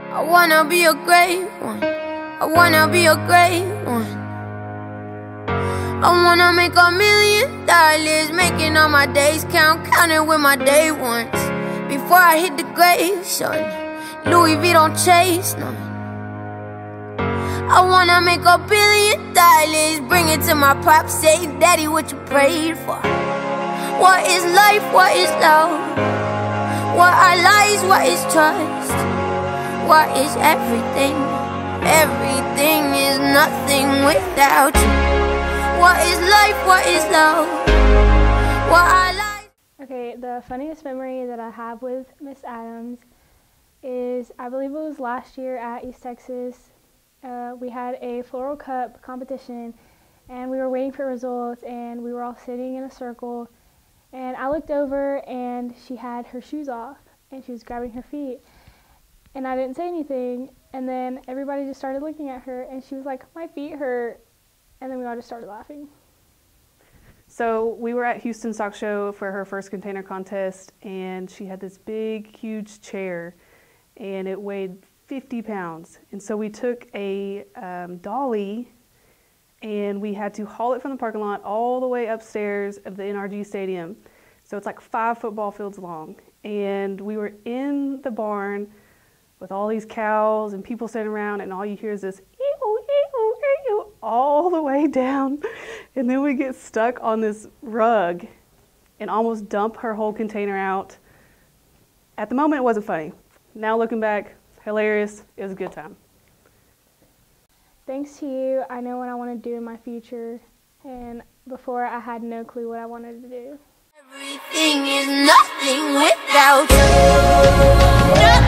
I wanna be a great one. I wanna be a great one. I wanna make $1 million, making all my days count, counting with my day ones. Before I hit the grave, son, Louis V don't chase none. I wanna make $1 billion, bring it to my pops, say, Daddy, what you prayed for? What is life, what is love? What are lies, what is trust? What is everything? Everything is nothing without you. What is life, what is love? What are lies? Okay, the funniest memory that I have with Miss Adams is, I believe it was last year at East Texas. We had a floral cup competition and we were waiting for results and we were all sitting in a circle, and I looked over and she had her shoes off and she was grabbing her feet, and I didn't say anything, and then everybody just started looking at her and she was like, my feet hurt, and then we all just started laughing. So we were at Houston Stock Show for her first container contest, and she had this big, huge chair, and it weighed 50 pounds. And so we took a dolly, and we had to haul it from the parking lot all the way upstairs of the NRG Stadium. So it's like 5 football fields long. And we were in the barn with all these cows and people sitting around, and all you hear is this ew, ew, ew, all the way down. And then we get stuck on this rug and almost dump her whole container out. At the moment, it wasn't funny. Now looking back, hilarious. It was a good time. Thanks to you, I know what I want to do in my future, and before I had no clue what I wanted to do. Everything is nothing without you.